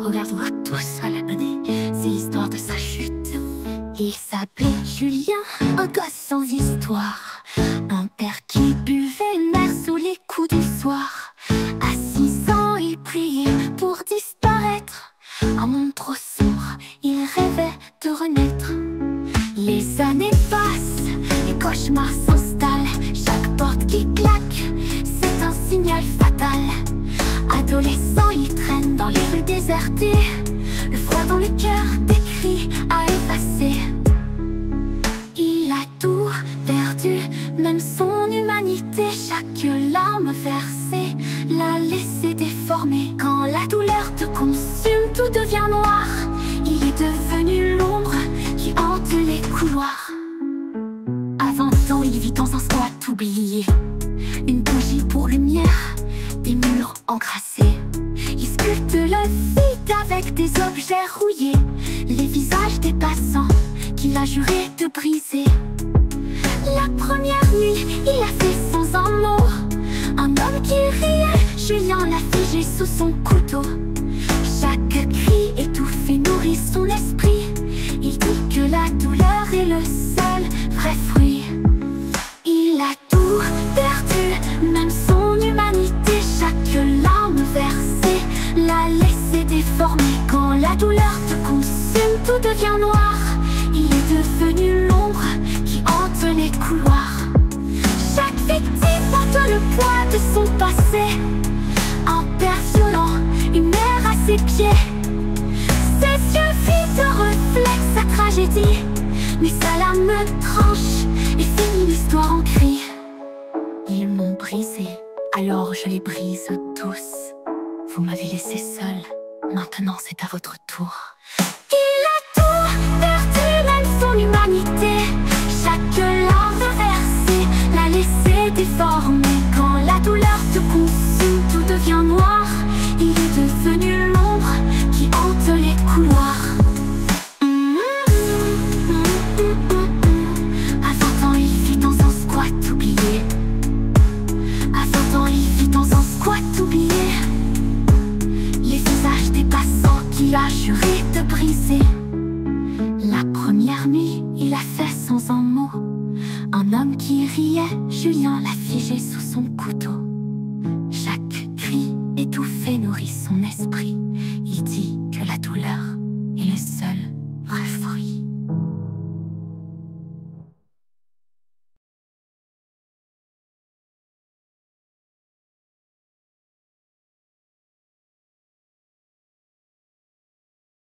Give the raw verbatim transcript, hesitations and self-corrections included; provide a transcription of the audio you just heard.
Regarde-moi tout seul mener c'est l'histoire de sa chute. Il s'appelait Julien, un gosse sans histoire. Un père qui buvait une mère sous les coups du soir. À six ans, il priait pour disparaître. Un monde trop sombre, il rêvait de renaître. Les années passent, les cauchemars s'installent. Chaque porte qui claque, c'est un signal fatal. Adolescent, il traîne dans les rues désertées. Le froid dans le cœur, des cris à effacer. Il a tout perdu, même son humanité. Chaque larme versée l'a laissé déformé. Quand la douleur te consume, tout devient noir. Il est devenu l'ombre qui hante les couloirs. À vingt ans, il vit dans un squat oublié. Une bougie pour lumière, des murs encrassés. Il sculpte le vide avec des objets rouillés. Les visages des passants qu'il a juré de briser. La première nuit, il a fait sans un mot. Un homme qui riait, Julien l'a figé sous son couteau. Chaque cri étouffé nourrit son esprit. Il dit que la douleur est le seul vrai fruit. Il a tout perdu, même son humanité. Chaque larme versée l'a laissé déformé. Quand la douleur te consume, tout devient noir. Il est devenu l'ombre qui hante les couloirs. Chaque victime porte le poids de son passé. Un père violent, une mère à ses pieds. Ses yeux vides reflètent sa tragédie. Mais sa lame tranche et finit l'histoire en cri. Ils m'ont brisé, alors je les brise tous. Vous m'avez laissé seul, maintenant c'est à votre tour. Il a tout perdu, même son humanité. Chaque larme versée l'a laissé déformé. Quand la douleur te consume, tout devient noir. Il est devenu l'ombre qui hante les couloirs. À vingt ans, il vit dans un squat oublié. À vingt ans, il vit dans un squat oublié. Les visages des passants qu'il a juré de briser. La première nuit, il a fait sans un mot. Un homme qui riait, Julien l'a figé sous son couteau. Chaque cri étouffé nourrit son esprit.